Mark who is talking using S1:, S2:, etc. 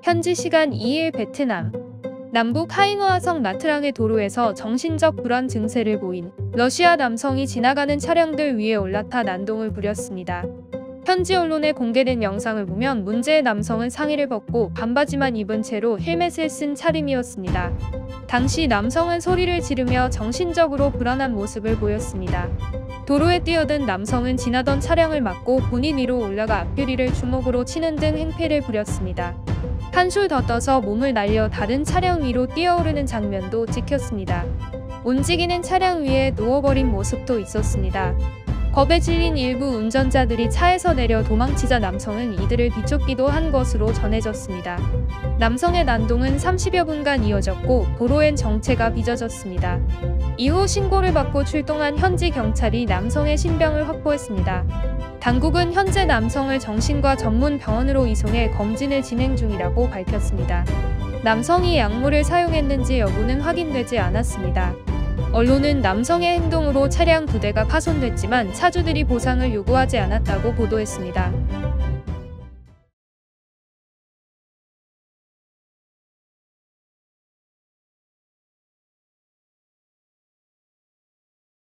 S1: 현지 시간 2일 베트남 남북 하잉어하성 나트랑의 도로에서 정신적 불안 증세를 보인 러시아 남성이 지나가는 차량들 위에 올라타 난동을 부렸습니다. 현지 언론에 공개된 영상을 보면 문제의 남성은 상의를 벗고 반바지만 입은 채로 헬멧을 쓴 차림이었습니다. 당시 남성은 소리를 지르며 정신적으로 불안한 모습을 보였습니다. 도로에 뛰어든 남성은 지나던 차량을 막고 본인 위로 올라가 앞유리를 주먹으로 치는 등 행패를 부렸습니다. 한술 더 떠서 몸을 날려 다른 차량 위로 뛰어오르는 장면도 찍혔습니다. 움직이는 차량 위에 누워버린 모습도 있었습니다. 겁에 질린 일부 운전자들이 차에서 내려 도망치자 남성은 이들을 비쫓기도 한 것으로 전해졌습니다. 남성의 난동은 30여 분간 이어졌고 도로엔 정체가 빚어졌습니다. 이후 신고를 받고 출동한 현지 경찰이 남성의 신병을 확보했습니다. 당국은 현재 남성을 정신과 전문 병원으로 이송해 검진을 진행 중이라고 밝혔습니다. 남성이 약물을 사용했는지 여부는 확인되지 않았습니다. 언론은 남성의 행동으로 차량 2대가 파손됐지만 차주들이 보상을 요구하지 않았다고 보도했습니다.